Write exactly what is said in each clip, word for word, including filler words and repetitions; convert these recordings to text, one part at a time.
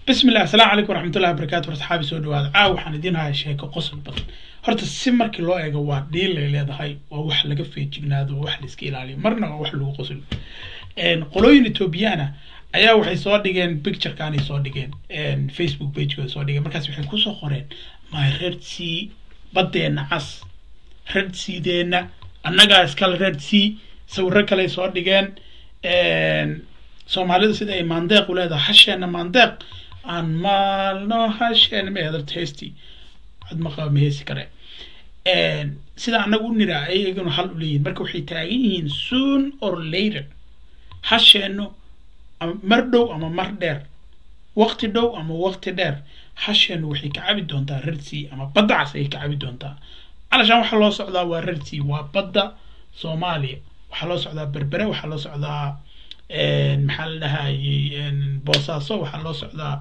بسم الله السلام عليكم ورحمة الله وبركاته ورصحابي سو دواada caaw waxaan idin hayaa sheeko qosol badan horta si markii loo eego waa dhiil ay leedahay waa wax laga feejignaado wax la iska ilaaliyo marna waa wax lagu qosol een qolooyin Ethiopiana ayaa waxay soo dhigeen picture kan ay soo dhigeen een Facebook page ka soo dhigeen markaas waxay ku soo qoreen my red sea badeena cas red sea deena annaga iska red sea sawir kale soo dhigeen een Soomaalida sida ay mandeeq u leedahay hasheena mandeeq aan maalno hasheena ma heedo tasty cad ma qaba meesi kare een sida anagu niraa ayaguna hal u leeyihiin marka waxay taagan yihiin soon or later hasheeno mar dhow ama mar dheer waqti dhow ama waqti dheer hasheeno waxay ka cabi doontaa red sea ama badda cas ay ka cabi doontaa alashan waxa loo socdaa waa red sea waa badda Soomaaliya waxa loo socdaa berbere waxa loo socdaa een maxal dhahay een boosaaso waxa loo socdaa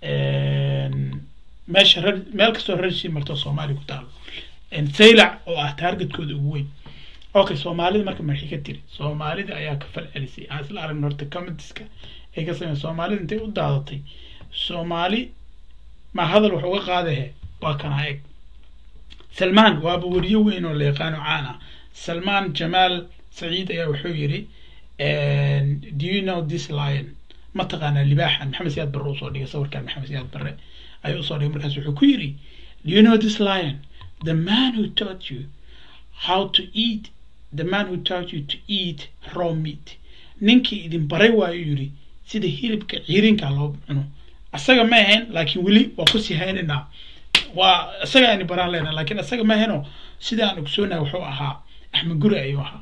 een meesha meel kasto rashi marto Soomaaliya ku taal een saylac oo ah targetkooda ugu weyn okay Soomaalida marka markii ka tiri Soomaalida ayaa ka fal celisay asal arag norta commentska ay ka sameeyeen Soomaalida intay u daadatay Soomaali ma hadal wax uga qaadahay waa kana eeg Salman waa wariyo weyn oo la yaqaan caana Salman Jamal Saeed ayaa wuxuu yiri and do you know this lion ما تقانا libaaxan Maxamed Siyaad Barre soo dhigay sawirkan Maxamed Siyaad Barre ayuu soo dhigay markaas wuxuu ku yiri do you know this lion the man who taught you how to eat the man who taught you to eat raw meat ninkii idin baray waayo yiri sida hilibka ciirinka loo cuno asaga ma ahayn laakiin wali waa ku sii haynaa waa asaga aan baraan leena laakiin asaga ma ahayno sida aan ogsoonahay wuxuu ahaa Axmed Guri ayuu ahaa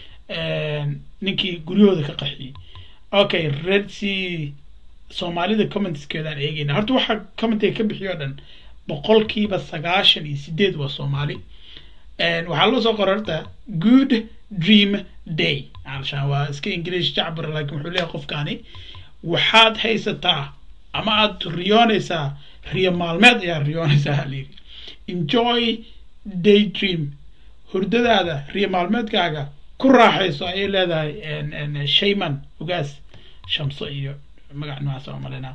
een ninkii guriyooda ka qaxiyay okay red sea Soomaalida comments keedan eegayna horta waxa comment ay ka bixiyo dhan boqolkiiba sagaashan iyo sideed waa Soomaali een waxa loo soo qorarta good dream day alshan waa iska English jacbar laakiin wuxuu leeyahay qofkaani waxaad haysataa ama aad riyoonaysaa riyo maalmeed ayaa riyoonaysaa halii enjoy daydream hurdadaada riyo maalmeedkaaga ku raaxayso ay leedahay een een shayman ugaas shamso iyo magac noocaas oo malena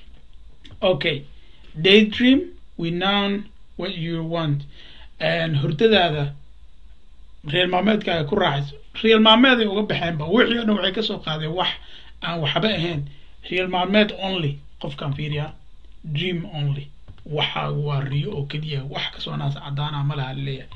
okay daydream we know what you want and hurdadaada real maalmeedkaaga ku raaxayso real maalmeed ay uga baxeen ba wixii dhan waxay ka soo qaadeen wax aan waxba ahayn real maalmeed only qofkan fiiriya dream only waxa waa riyo oo kaliya wax ka soo naas cadaana ma laha leeyahay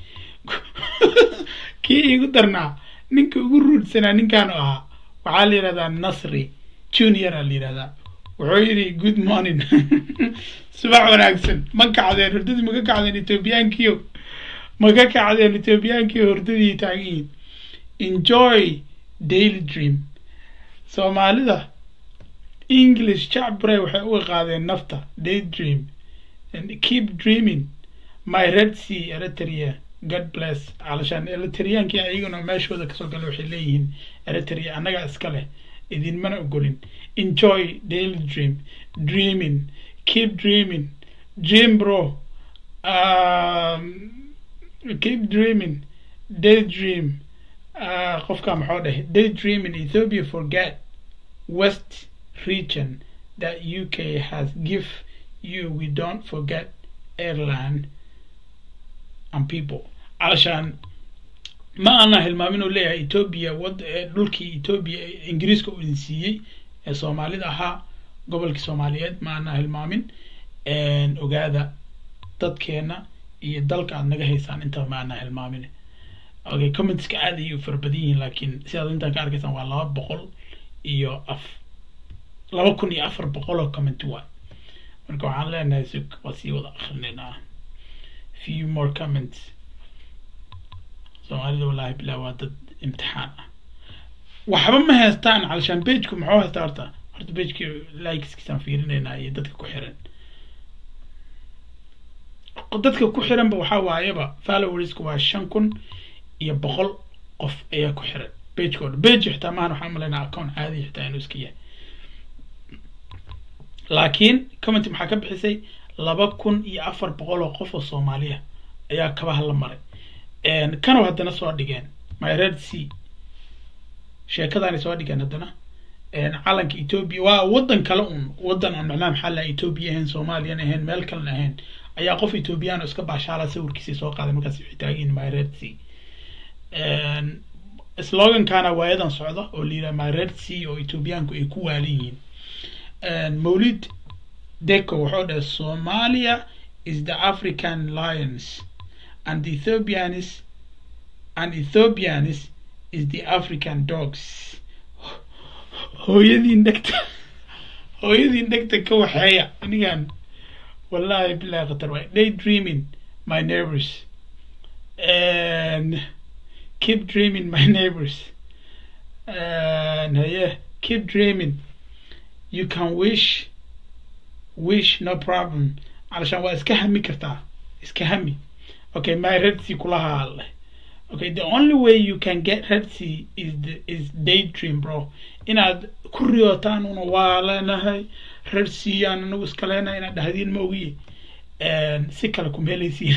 kii igu darnaa ninka ugu ruudsanaa ninkan ah waxa la yiraahdaa Nasri Junior la yiraahdaa wuxuu yiri good morning subax wanaagsan ma kacdeen hurdadii ma ka kacdeen Ethiopiankiyo ma ka kacdeen Ethiopiankiyo hurdadii taagin enjoy daily dream Soomaalida English jacbray waxay u qaadeen nafta daydream and keep dreaming my red sea Eritrea God bless علشان Eritrean كي أيقونوا ماشوا ذا كسر قالوا حليين Eritrea أنا قاعد أسكله إذن ما نقولين enjoy daily dream dreaming keep dreaming dream bro um, keep dreaming daydream uh, قف كام حوله daydream in Ethiopia forget West region that U K has give you we don't forget Ireland and people علشان ما أنا هالمامين ولا إثيوبيا ود دولكي إثيوبيا إنجليز كونسية الصومالي ده قبل كصوماليات ما أنا هالمامين إن وجادا تذكرنا يدلك عن نجاه إنسان أنت ما أنا هالمامين أوكي كومنتس كعادي يفربدين لكن سيادة أنت كاركسان والله بقول إيو أف لا بكون يأفر بقوله كومنت واحد مركو على نازك وسيوض آخرنا few more comments سؤال والله بلا واد امتحان وحبا ما هستان علشان بيجكم محوها ستارتا هرت بيجك لايكس كسان فيرين هنا يددك كحيران قددك كحيران بوحاوا يبا فالوريسك واشانكن يبقل قف ايا كحيران بيجكو بيج حتى ما نحملنا اكون عادي حتى ينوسكيه لكن كومنت محاكب بحسي لابكن iyo afar boqol oo qof oo Soomaaliya ayaa kaba hal maray een kan hadana soo dhigeen my red sea sheekadani soo dhigeen hadana calanka Ethiopia waa wadan kale un wadan aan macnaha maxaa la Ethiopia ahayn Soomaaliya ahayn meel kale ahayn ayaa qof Ethiopian iska baashaala sawirkiisa soo qaaday markaas wixii taagin my red sea slogan kana waayadan socda oo liira my red sea oo Ethiopianku ay ku waaliyiin Mawlid Deko wuxuu dhahay Somalia is the African lions and the Ethiopians and Ethiopians is the African dogs hooyadii dhagta hooyadii dhagta ka waxaya anigan wallahi billahi qatar way daydreaming my neighbors and keep dreaming my neighbors and yeah keep dreaming you can wish wish no problem علشان waa iska hami kartaa iska hami okay my red sea kulaha alle okay the only way you can get red sea is the is daydream bro inaad ku riyootaan una waa leenahay red sea aan nagu iska leenahay inaad dhahdeen ma ogi een si kale ku meelaysiin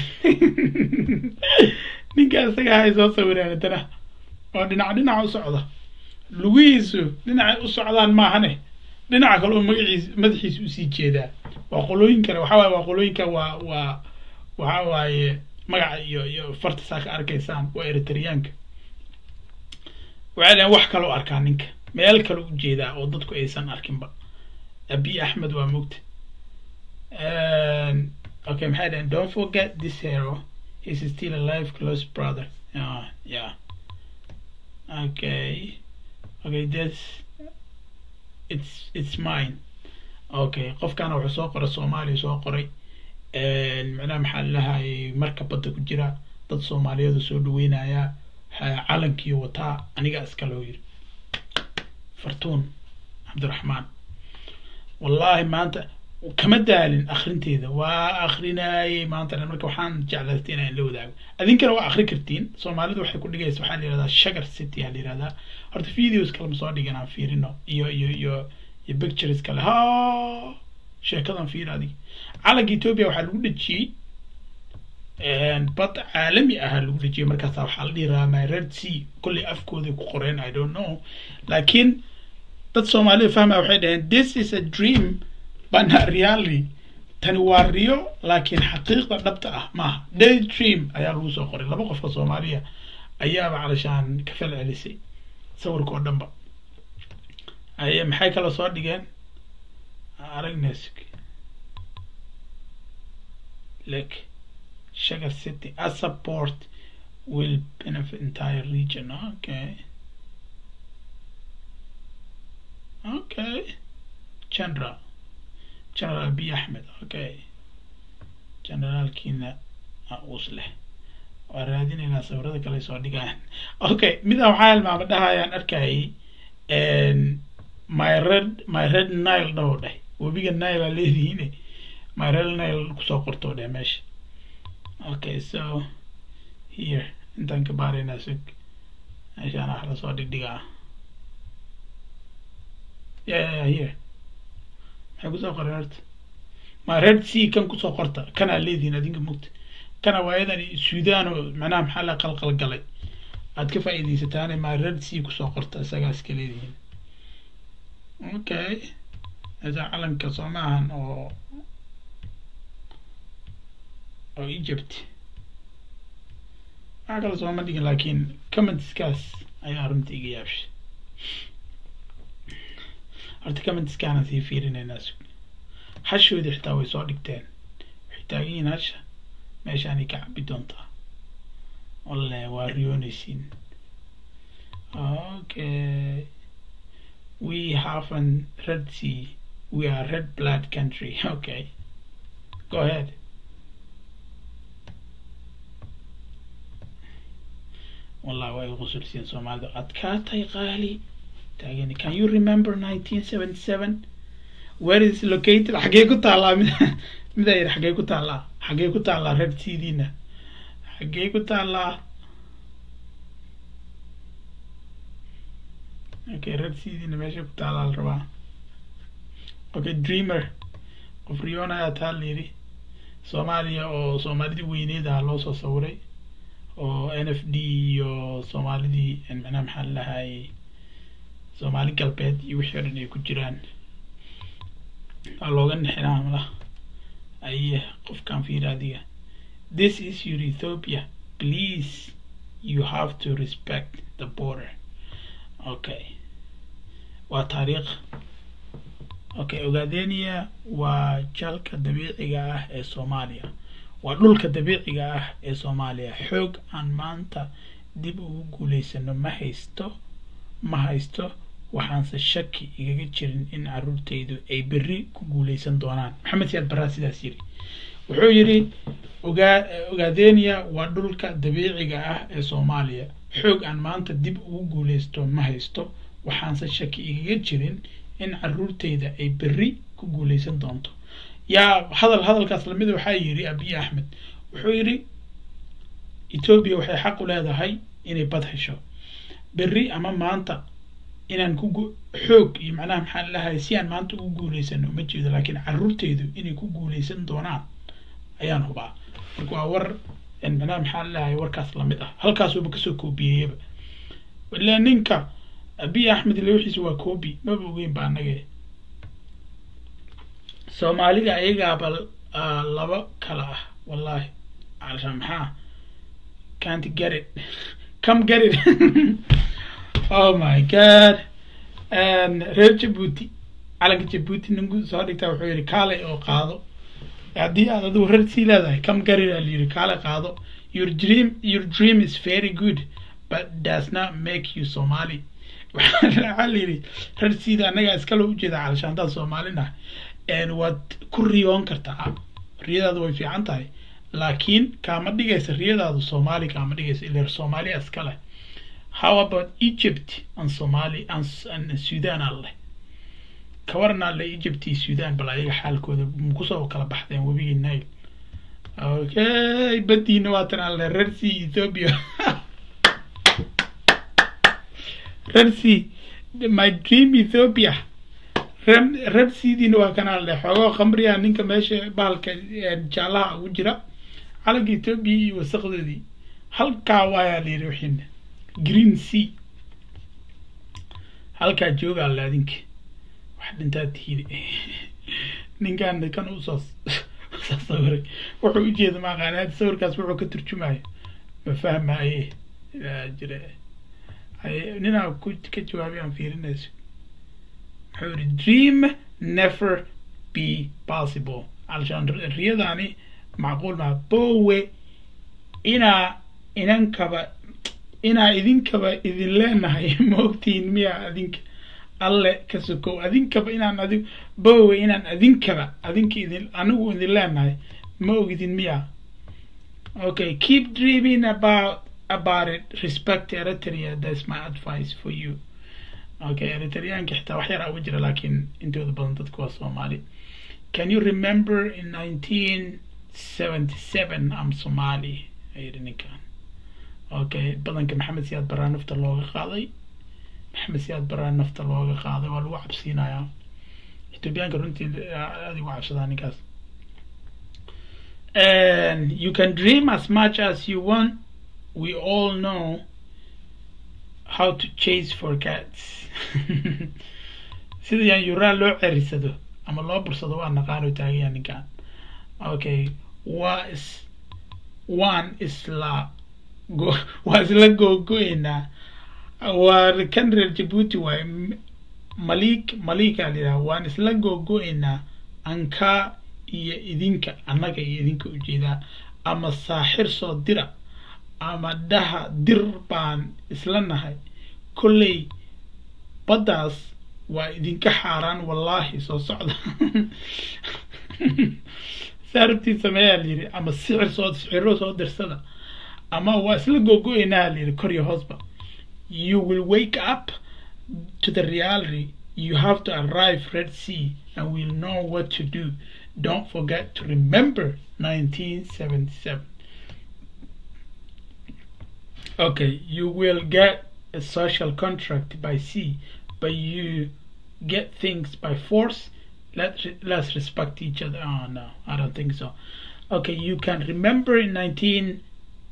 ninka isaga hay soo sawiraan tana oo dhinac dhinac u socda lugiisu dhinac u socdaan ma ahane dhinaca kale oo magaciisa madaxiisa u sii jeedaa waa qolooyin kale waxa waa qolooyinka waa waa waxa waaye magaca iyo iyo farta saaka arkaysaan waa Eritreanka waxaan wax kale u arkaa ninka meel kale u jeedaa oo dadku aysan arkinba Abiy Ahmed waa mugta and okay maxay don't forget this hero he's still alive close brother yeah yeah okay okay this it's it's mine okay qofkana wuxuu soo qoray Soomaaliya soo qoray een macnaha maxaa lahaay marka badda ku jira dad Soomaaliyeed soo dhaweynaya calankii wata aniga iska loo yiri Fartuun Cabdiraxmaan wallahi maanta kama daalin akhrinteeda waa akhrinaayay maanta marka waxaan jeclaystay inaan la wadaago adinkana waa akhri kartiin Soomaalidu waxay ku dhigaysaa waxaan yiraahdaa Sugar City hal yiraahdaa horta videos kale ma soo dhigan aan fiirino iyo iyo iyo iyo pictures kale ha sheekadan fiiradi calanka Ethiopia waxa lagu dhajiyay een bad caalami ah lagu dhajiyay markaas waxa la dhiraa my red sea kulli afkooda ku qoreen I don't know laakiin dad Soomaali fahmaa waxay dhaheen this is a dream but not reality tani waa riyo laakiin xaqiiqda dhabta ah ma daydream ayaa lagu soo qoray laba qof oo Soomaaliya ayaa calashaan ka falcelisay sawirkoo dhanba ay maxay kala soo dhigeen aragnesk like Sugar City as support will benefit entire region okay okay Chandra General Abiy Ahmed okay General Kina Ausle waraadin ila sawirada kale soo dhigaan okay mid waxaan ma dhahayaan arkay een my red my red Nile dhawday wabiga Nile leedihiin my red Nile ku soo qorto meesha okay so here intaan ka baarayna sug ayaan ahla soo dhigdigaa yeah, yeah here maxay soo qorayrt my red sea kan ku soo qorta kana leedihiin adinka mugta kana waayadan Suudaan oo macnaha maxaa la qalqal galay aad ka faa'iideysataan my red sea ku soo qorta isaga iska leedihiin okay هذا علم كصماعن أو أو إيجيبت أقل صوما دي لكن كمان تسكاس أي أرمت إيجابش أرت كمان تسكانا في فيرين الناس حشو دي حتاوي صادقتين حتاجين هش ماشي أنا كعب بدونتا والله واريوني سين okay we have a red sea we are red blood country okay go ahead والله واي غسل سين سومالي أتكاتي غالي تاجيني can you remember nineteen seventy-seven where is it located حقيقة تعالى مداير حقيقة تعالى حقيقة تعالى red sea دينا حقيقة تعالى okay red sea دينا ماشي بتعالى الربع okay dreamer قفريونا يا تاليري سوماليا أو سومالي دي ويني ده لوسو صوري أو إن إف دي أو سومالي دي إن أنا محل هاي Soomaali galbeed iyo wixii dhan ay ku jiraan looga nixinaa malaha ay qofkan fiiraadiga. This is your Ethiopia, please you have to respect the border. Okay, waa taariikh. Okay, Ogaadeniya waa jalka dabiiciga ah ee Soomaaliya, waa dhulka dabiiciga ah ee Soomaaliya. Xoog aan maanta dib ugu guuleysano ma haysto ma haysto waxaanse shaki igaga jirin in caruurtaydu ay berri ku guuleysan doonaan. Maxamed Siyaad Barre sidaas yiri. Wuxuu yiri Ogaadeniya waa dhulka dabiiciga ah ee Soomaaliya. Xoog aan maanta dib ugu guuleysto ma haysto waxaanse shaki igaga jirin in caruurtayda ay berri ku guuleysan doonto. yaa hadal hadalkaas lamid waxaa yiri Abiy Ahmed. Wuxuu yiri Ethiopia waxay xaq u leedahay inay bad hesho berri ama maanta inaan ku xoog iyo macnaha maxaa lahaay si aan maanta ugu guuleysano ma jeedo, laakiin caruurtaydu inay ku guuleysan doonaan ayaan hubaa. marka waa war in macnaha maxaa lahaay warkaas lamid ah halkaas uu ka soo koobiyayba. wala ninka Abiy Ahmed leeyihiis waa koobi ma ogeyn baa anaga Soomaaliga ayaga bal laba kala ah wallahi علشان maxaa can't get it come get it. Oh my god. and reer Djibouti calanka Djibouti ningu soo dhigtaa wuxuu yiri kaale oo qaado hadii aad adu reer si leedahay come get it ali yiri kaale qaado. Your dream your dream is very good but does not make you Somali. waxaa yiri reer sida anaga iska loo jeeda علشان dad Soomaalina and what ku riyoon kartaa riyadaadu way fiican tahay laakiin kaama dhigaysa riyadaadu Soomaali kaama dhigaysa ilaa Soomaali iska leh. How about Egypt and Somali and, and Sudan alle kawarna alle Egypt iyo Sudan bal ayaga xaalkooda kusoo kala baxdeen wabigii Nile. Okay, badina waatan alle reer si Ethiopia. reer si my dream Ethiopia rem rem sidina waa kana alle xogo khamriya ninka meesha baalka jaalaha ugu jira calanka Ethiopia iyo wasaqdeedii halka waa leeyahay wixin green sea halka jooga laadinka wax dhintaa tiiri ninkan kan u soo sawir wuxuu u jeedaa ma qanaad sawirkaas wuxuu ka turjumayo ma fahmaaye jira ay nina ku ka jawaabi aan fiirinayso. Her dream never be possible. علشان رياضاني معقول ما بوه إنا إنن كبا إنا إذن كبا إذن لنا هاي موقتين ميا إذنك الله كسكو إذن كبا إنا نذي بوه إنا إذن كبا إذنك إذن أنو إذن لنا هاي موقتين ميا. Okay, keep dreaming about about it. Respect Eritrea. That's my advice for you. Okay, Eritrean كحتى وحيرة وجرة لكن انتو ذبضت كوا Somali. Can you remember in nineteen seventy-seven I'm Somali. أيرني كان. Okay, بدن كمحمد سياد برا نفط اللغة قاضي. محمد سياد برا نفط اللغة قاضي والوعب سينا يا. إتوبيان كرنتي هذه وعب سداني كاس. And you can dream as much as you want. We all know how to chase for cats. sida yan yura loo cerisado ama loo bursado waa naqaano taagan ninkan. Okay, waa is one isla go waa isla go goina waa kan reer Djibouti waa malik malika lila waa isla go goina anka iyo idinka annaga iyo idinka u jeeda ama saaxir soo dira ama daha dir baan isla nahay kulley badaas waa idinka xaaraan wallahi soo socda. saarti sameeyaa liri ama sicir soo siciro soo dirsada ama waa isla gogoynaa liri koriyo hoosba. You will wake up to the reality. You have to arrive Red Sea and we'll know what to do. Don't forget to remember nineteen seventy-seven. Okay, you will get a social contract by sea, but you get things by force. Let's let's respect each other. Oh no, I don't think so. Okay, you can remember in nineteen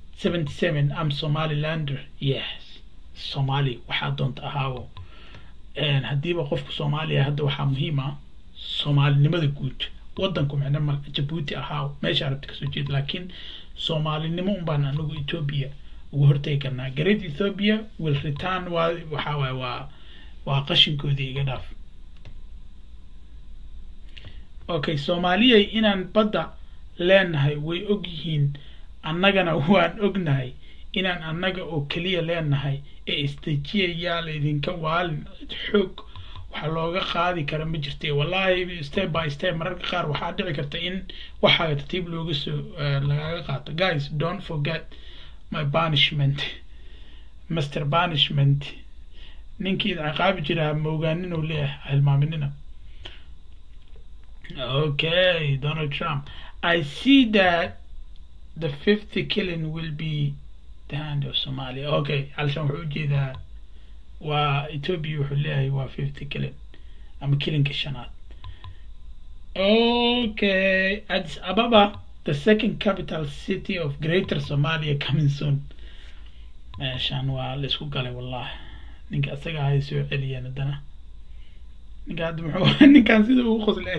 seventy-seven I'm Somalilander. Yes, Somali. Waxa doonta ahaawo. haddiiba qofka soomaaliya hadda waxaa muhiim ah soomaalinimada guud wadanku micno mal jabuuti ahaa meesha arabta kasoo jeeda laakiin soomaalinimo unbaan anagu ethiopia ugu hortagi karnaa great ethiopia will return waa waxaa waay waa waa qashinkoodii iga dhaaf okay soomaaliyay inaan badda leenahay way og yihiin annagana waan ognahay inaan annaga oo kaliya leenahay ee istajiyayaa laydinka waalin xoog waxa looga qaadi kara ma jirtay wallahi step by step mararka qaar waxaa dhici karta in waxa tartiib looga soo lagaga qaato guys don't forget my banishment master banishment ninkii ciqaabi jiraa ma ogaanin oo leeyahay hilmaaminina okay Donald Trump I see that the fifth killing will be the hand of Somalia okay علشان wuxuu jeedaa waa Ethiopia wuxuu leeyahay waa fifth killing ama killing shanaad okay Addis Ababa the second capital city of Greater Somalia coming soon meeshaan waa la isku galay wallahi ninka asaga ay soo celiyeen hadana ninka hadda muxuu ninkan sida uu qoslay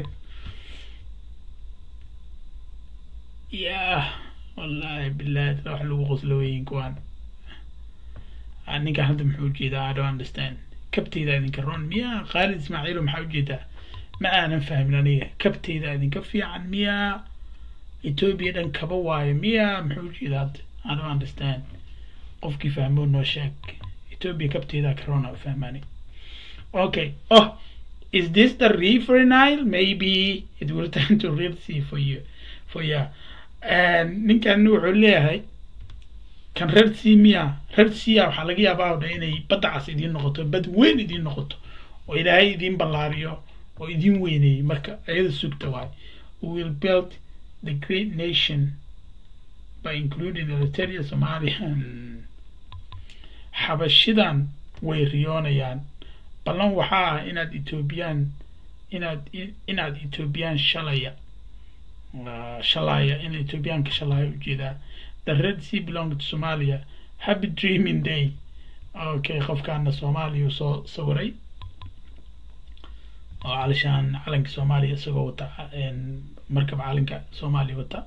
يا والله بالله راح لو غسلوين كوان عنك هذا محوجي ده I don't understand كبتي إذا إذن كرون مياه خالد إسماعيل محوجي ده ما أنا فاهم لانيه كبتي إذا إذن كفي عن مياه إثيوبيا دن كبواي مياه محوجي ده I don't understand قف كيف فهمون نو شك إثيوبيا كبتي إذا كورونا فهماني okay oh is this the river Nile maybe it will turn to Red Sea for you for you ninkan wuxuu leeyahay kan Red Sea miya Red Sea waxa laga yaabaa inay badda cas idin noqoto bad weyn idin noqoto oo ilaahay idin ballaariyo oo idin weyneey marka ayada sugta waay we will build the great nation by including Eritrea Somalia xabashidan way riyoonayaan ballan waxaa inaad Ethiopian inaad inaad Ethiopian shalaya shalaya in Ethiopian ka shalaya ujeeda the Red Sea belongs to Somalia happy dreaming day okay qofkaana Soomaaliya soo sawiray oo علشان calanka Soomaaliya isagoo wata markab calanka Soomaaliya wata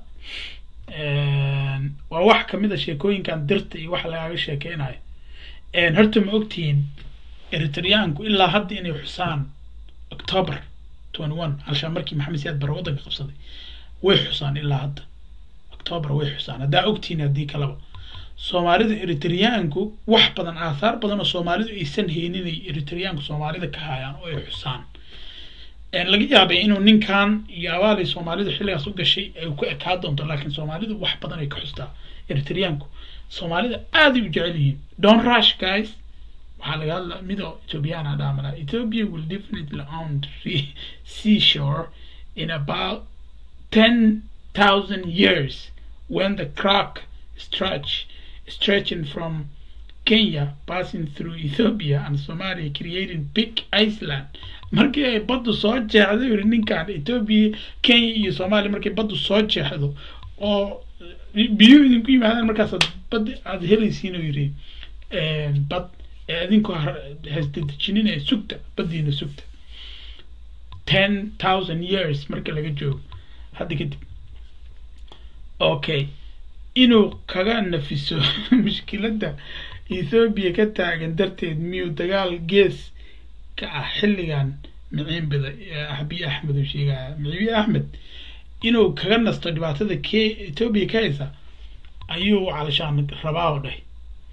waa wax kamid ah sheekooyinkan dirta iyo wax laga sheekeynayo een horta ma ogtiin Eritreanku ilaa hadda inay xusaan October twenty-one علشان markii Maxamed Siyaad Barre wadanka qabsaday way xusaan ilaa hadda October way xusaan hadaa ogtiin hadii kalaba Soomaalida Eritreanku wax badan aasaar badan oo Soomaalidu aysan haynin Eritreanku Soomaalida ka hayaan oo ay xusaan een laga yaabay inuu ninkan iyo awaalay Soomaalida xilligaas u gashay ay ku ekaad doonto laakiin Soomaalidu wax badan ay ka xustaa Eritreanku Soomaalida aad u jecel yihiin don't rush guys waxa laga hadlaa mido Ethiopian adamana Ethiopia will definitely own the seashore in about ten thousand years when the crack stretch stretching from Kenya passing through Ethiopia and Somalia creating big island markii ay baddu soo jeexdo ninkan Ethiopia Kenya iyo Somalia markii baddu soo jeexdo oo biyo idinku yimaadaan markaas bad aad helaysiin oo yiri ee bad idinku hasdejinin ee sugta badina sugta ten thousand years markii laga joogo hadda kadib okay inuu kaga nafiso mushkiladda Ethiopia ka taagan darteed miyuu dagaal gees ka ah xilligan miciin bida Abiy Ahmed oo sheegay Abiy Ahmed inuu kaga nasto dhibaatada ka Ethiopia ka haysa ayuu علشان rabaa oo dhahay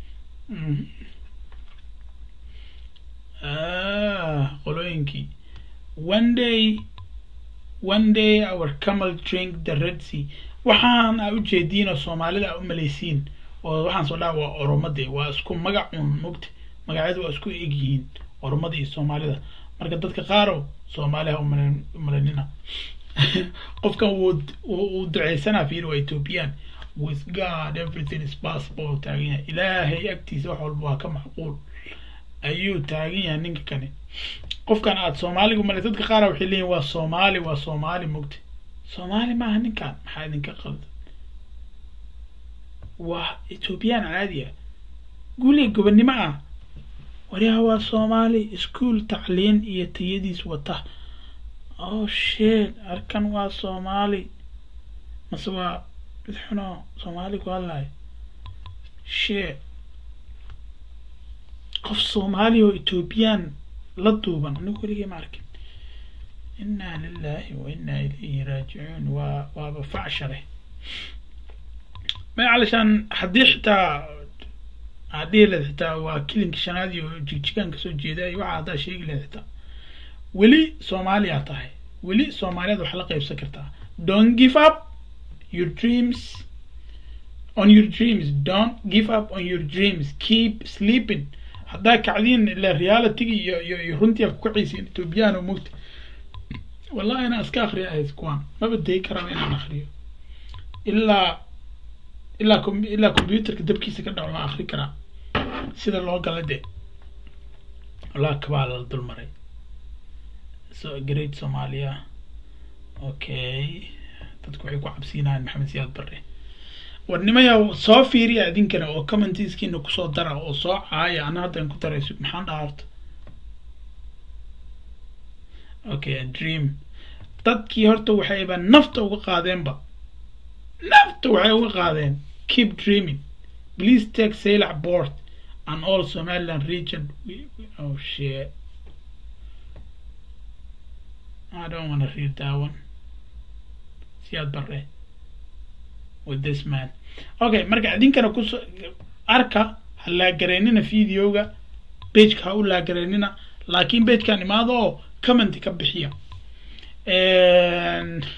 ah qolooyinkii one day one day our camel drink the Red Sea waxaan u jeedino Soomaalida u maleysiin oo waxaan soo dhaawaa Oromadii waa isku magac un mugti magacyadu waa isku eegyihiin Oromadii iyo Soomaalida marka dadka qaar oo Soomaaliya u malenina qofkan uu duceysana fiir waa Ethiopian with God everything is possible taagan Ilaahay agtiisa wax walba waa ka macquul ayuu taagan yahay ninka kane qofkan aad Soomaaliga ma dadka qaar waxay leeyihiin waa Soomaali waa Soomaali mugti Soomaali ma aha ninkan maxay idinka qalad waa Ethiopian caadi ah guli gobonimo ah وريها waa Soomaali school tacliin iyo tayadiis wata oh shit arkan waa Soomaali maswa bidxuno Soomaali ku hadlay shit qof Soomaali oo Ethiopian la duuban anigu weligay ma arkin inna lillahi wa inna ilayhi raaji'un wa wa fa'share ما علشان حديحتا عادي لهتا وكلين كشنادي وجيجيكان كسو جيداي waxa hada sheegi leehta wali Soomaaliya tahay wali Soomaaliyadu waxa la qaybsan kartaa don't give up your dreams on your dreams don't give up on your dreams keep sleeping hada kacdin ila reality iyo iyo runtii ku kiciisin Ethiopian oo mugti wallahi ana aska akhriya ay iskuwan ma baday karaan inaan akhriyo illa illa kom illa computer dabkiisa ka dhaco ma akhri karaa sida loo galade la kabaal dul maray so great Somalia okay dadku waxay ku cabsiinayaan Maxamed Siyaad Barre warnimaya soo fiiriya idinkana oo commentiskiina ku soo dara oo soo caaya ana hadan ku tarayso maxaan dhaarto okay a dream dadkii horta waxay ba nafta uga qaadeenba nafta waxay uga qaadeen keep dreaming please take sail aboard and all Somaliland region we, we, oh shit I don't want to read that one Siyaad Barre with this man okay marka idinkana ku arka hala gareynina videoga page ka u la gareynina laakiin page kan imaado comment ka bixiya and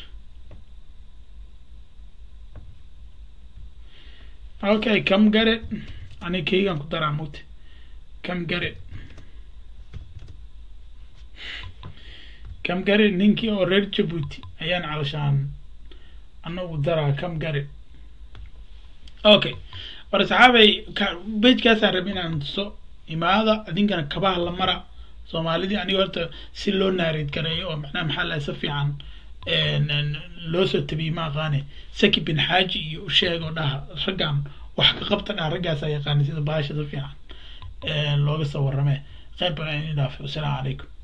okay come get it ani kaygan ku daraa mute come get it come get it ninkii oo reer Djibouti ayaan calashaan anagu daraa come get it okay war saxaabay page kaas aan rabin aan soo imaada idinkana kabaha la mara Soomaalidii aniga horta si loo naareed gareeyo oo macna maxaa la safiican een loo soo tabi ma qaane Saki bin Haji iyo u sheego dhaha ragan wax ka qabta dhaha ragaas ay yaqaan sida baasha safiican ee looga soo warramay qayb baan idin dhaafay. Assalaamu calaykum.